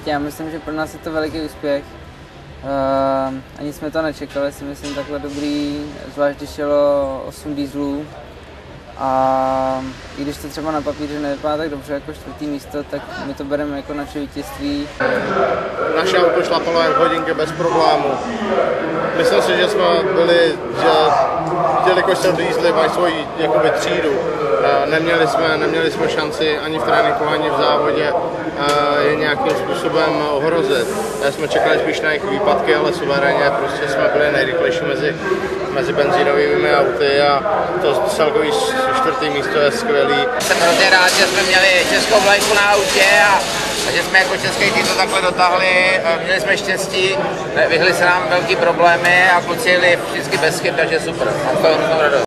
já myslím, že pro nás je to veliký úspěch. Ani jsme to nečekali, si myslím, takhle dobrý, zvlášť když jelo 8 dieselů. A i když to třeba na papíře nevypadá tak dobře jako 4. místo, tak my to bereme jako naše vítězství. Naše auto šlapalo jak hodinky bez problému. Myslím si, že jsme byli, že jelikož se diesely mají svoji jakoby třídu, neměli jsme šanci ani v tréninku, ani v závodě je nějakým způsobem ohrozit. Jsme čekali spíš na jejich výpadky, ale suverénně prostě jsme byli nejrychlejší mezi benzínovými auty a to celkový 4. místo je skvělý. Jsem hrozně rád, že jsme měli českou vlajku na autě a že jsme jako český tým to takhle dotáhli. Měli jsme štěstí, vyhly se nám velký problémy a kluci jeli vždycky bez chyb, takže super. Mám to hroznou radost.